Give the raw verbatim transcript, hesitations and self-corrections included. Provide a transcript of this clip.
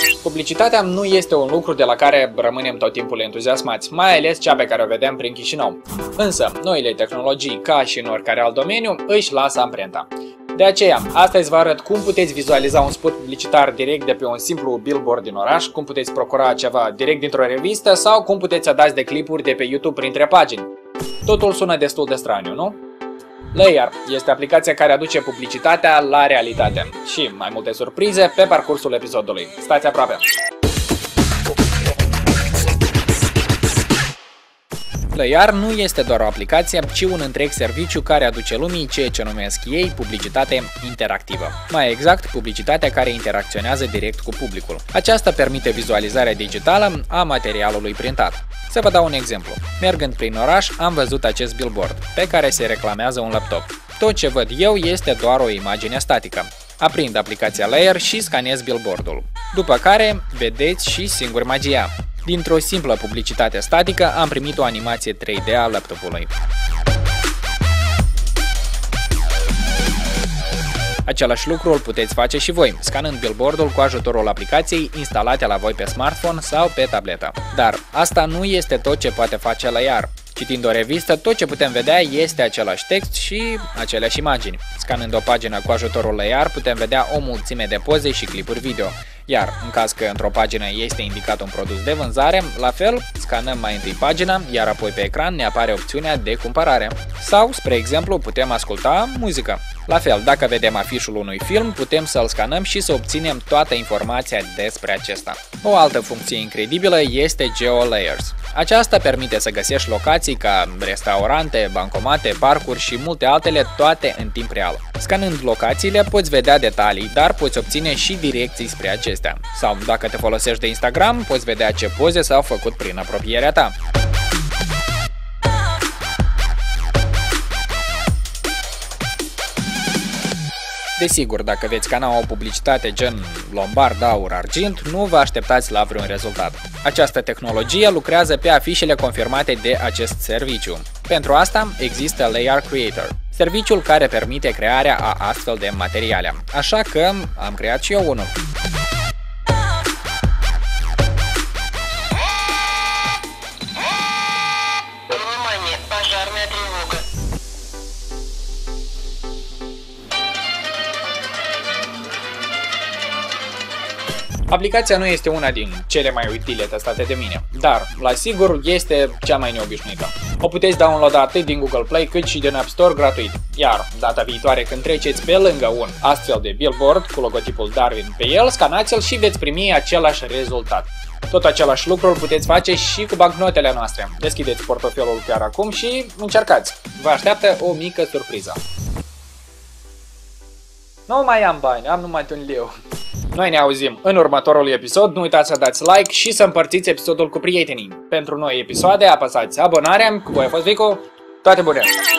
Publicitatea nu este un lucru de la care rămânem tot timpul entuziasmați, mai ales cea pe care o vedem prin Chișinău. Însă, noile tehnologii, ca și în oricare alt domeniu, își lasă amprenta. De aceea, astăzi vă arăt cum puteți vizualiza un spot publicitar direct de pe un simplu billboard din oraș, cum puteți procura ceva direct dintr-o revistă sau cum puteți adați de clipuri de pe YouTube printre pagini. Totul sună destul de straniu, nu? Layar este aplicația care aduce publicitatea la realitate și mai multe surprize pe parcursul episodului. Stați aproape! Layar nu este doar o aplicație, ci un întreg serviciu care aduce lumii ceea ce numesc ei publicitate interactivă. Mai exact, publicitatea care interacționează direct cu publicul. Aceasta permite vizualizarea digitală a materialului printat. Să vă dau un exemplu. Mergând prin oraș, am văzut acest billboard, pe care se reclamează un laptop. Tot ce văd eu este doar o imagine statică. Aprind aplicația Layar și scanez billboardul. După care, vedeți și singur magia. Dintr-o simplă publicitate statică am primit o animație trei D a laptopului. Același lucru îl puteți face și voi, scanând billboardul cu ajutorul aplicației instalate la voi pe smartphone sau pe tabletă. Dar asta nu este tot ce poate face Layar. Citind o revistă, tot ce putem vedea este același text și aceleași imagini. Scanând o pagină cu ajutorul Layar, putem vedea o mulțime de poze și clipuri video. Iar, în caz că într-o pagină este indicat un produs de vânzare, la fel, scanăm mai întâi pagina, iar apoi pe ecran ne apare opțiunea de cumpărare. Sau, spre exemplu, putem asculta muzică. La fel, dacă vedem afișul unui film, putem să-l scanăm și să obținem toată informația despre acesta. O altă funcție incredibilă este GeoLayers. Aceasta permite să găsești locații ca restaurante, bancomate, parcuri și multe altele, toate în timp real. Scanând locațiile, poți vedea detalii, dar poți obține și direcții spre acestea. Sau, dacă te folosești de Instagram, poți vedea ce poze s-au făcut prin apropierea ta. Desigur, dacă veți scana o publicitate gen lombard, aur, argint, nu vă așteptați la vreun rezultat. Această tehnologie lucrează pe afișele confirmate de acest serviciu. Pentru asta există Layar Creator, serviciul care permite crearea a astfel de materiale. Așa că am creat și eu unul. Aplicația nu este una din cele mai utile testate de mine, dar, la sigur, este cea mai neobișnuită. O puteți downloada atât din Google Play cât și din App Store gratuit, iar data viitoare când treceți pe lângă un astfel de billboard cu logotipul Darwin pe el, scanați-l și veți primi același rezultat. Tot același lucru îl puteți face și cu bancnotele noastre. Deschideți portofelul chiar acum și încercați. Vă așteaptă o mică surpriză. Nu mai am bani, am numai un leu. Noi ne auzim în următorul episod, nu uitați să dați like și să împărțiți episodul cu prietenii. Pentru noi episoade apăsați abonarea, cu voi a fost Vicu, toate bune!